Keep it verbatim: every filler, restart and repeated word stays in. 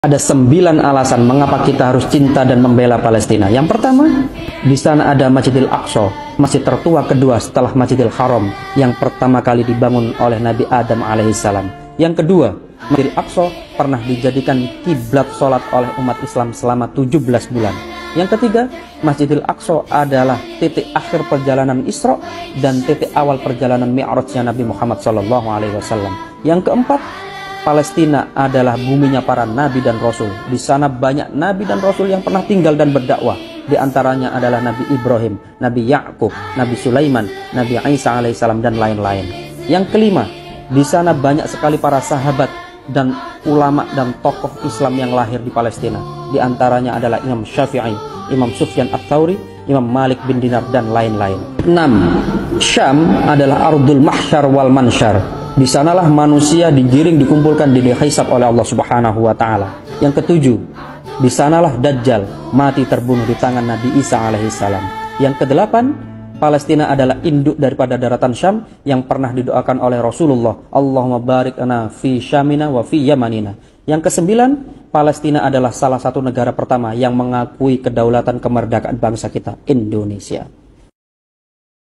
Ada sembilan alasan mengapa kita harus cinta dan membela Palestina. Yang pertama, di sana ada Masjidil Aqsa, masjid tertua kedua setelah Masjidil Haram yang pertama kali dibangun oleh Nabi Adam alaihissalam. Yang kedua, Masjidil Aqsa pernah dijadikan kiblat sholat oleh umat Islam selama tujuh belas bulan. Yang ketiga, Masjidil Aqsa adalah titik akhir perjalanan Isra dan titik awal perjalanan Mi'rajnya Nabi Muhammad shallallahu alaihi wasallam. Yang keempat, Palestina adalah buminya para nabi dan rasul. Di sana banyak nabi dan rasul yang pernah tinggal dan berdakwah. Di antaranya adalah Nabi Ibrahim, Nabi Yakub, Nabi Sulaiman, Nabi Isa alaihissalam dan lain-lain. Yang kelima, di sana banyak sekali para sahabat dan ulama dan tokoh Islam yang lahir di Palestina. Di antaranya adalah Imam Syafi'i, Imam Sufyan Ats-Tsauri, Imam Malik bin Dinar dan lain-lain. enam. Syam adalah ardul mahsyar wal mansyar. Di sanalah manusia digiring, dikumpulkan, dihisab oleh Allah Subhanahu wa taala. Yang ketujuh, di sanalah Dajjal mati terbunuh di tangan Nabi Isa alaihissalam. Yang kedelapan, Palestina adalah induk daripada daratan Syam yang pernah didoakan oleh Rasulullah, Allahumma barik lana fi Syamina wa fi Yamanina. Yang kesembilan, Palestina adalah salah satu negara pertama yang mengakui kedaulatan kemerdekaan bangsa kita, Indonesia.